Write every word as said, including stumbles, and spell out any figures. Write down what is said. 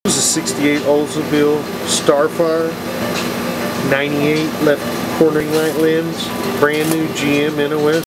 This is a sixty-eight Oldsmobile Starfire, ninety-eight left cornering light lens, brand new G M N O S.